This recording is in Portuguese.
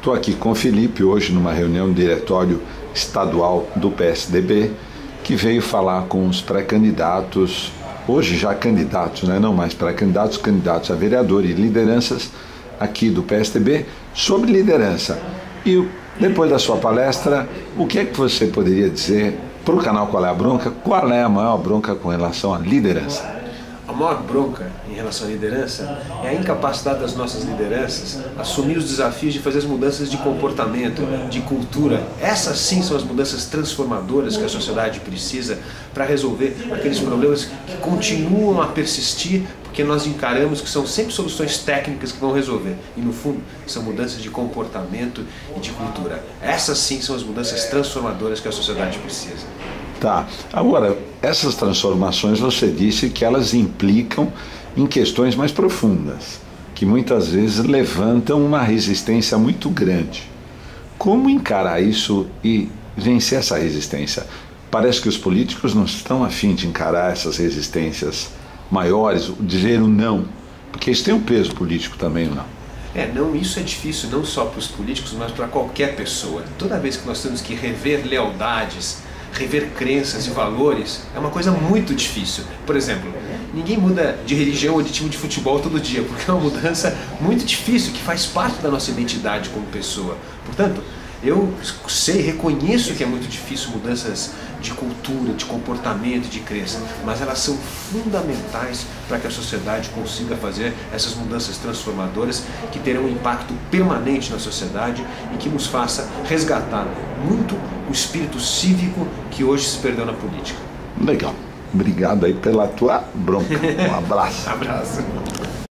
Estou aqui com o Felipe hoje numa reunião do diretório estadual do PSDB, que veio falar com os pré-candidatos, hoje já candidatos, né? Não mais pré-candidatos, candidatos a vereador e lideranças aqui do PSDB, sobre liderança. E depois da sua palestra, o que é que você poderia dizer para o canal Qual é a Bronca? Qual é a maior bronca com relação à liderança? A maior bronca em relação à liderança é a incapacidade das nossas lideranças assumir os desafios de fazer as mudanças de comportamento, de cultura. Essas sim são as mudanças transformadoras que a sociedade precisa para resolver aqueles problemas que continuam a persistir, porque nós encaramos que são sempre soluções técnicas que vão resolver. E no fundo são mudanças de comportamento e de cultura. Essas sim são as mudanças transformadoras que a sociedade precisa. Tá. Agora, essas transformações você disse que elas implicam em questões mais profundas, que muitas vezes levantam uma resistência muito grande. Como encarar isso e vencer essa resistência? Parece que os políticos não estão a fim de encarar essas resistências maiores, dizer o não, porque isso tem um peso político também, ou não? Não, isso é difícil não só para os políticos, mas para qualquer pessoa. Toda vez que nós temos que rever lealdades, rever crenças e valores, é uma coisa muito difícil. Por exemplo, ninguém muda de religião ou de time de futebol todo dia, porque é uma mudança muito difícil, que faz parte da nossa identidade como pessoa. Portanto, eu reconheço que é muito difícil mudanças de cultura, de comportamento, de crença, mas elas são fundamentais para que a sociedade consiga fazer essas mudanças transformadoras que terão um impacto permanente na sociedade e que nos faça resgatar muito o espírito cívico que hoje se perdeu na política. Legal. Obrigado aí pela tua bronca. Um abraço. Abraço.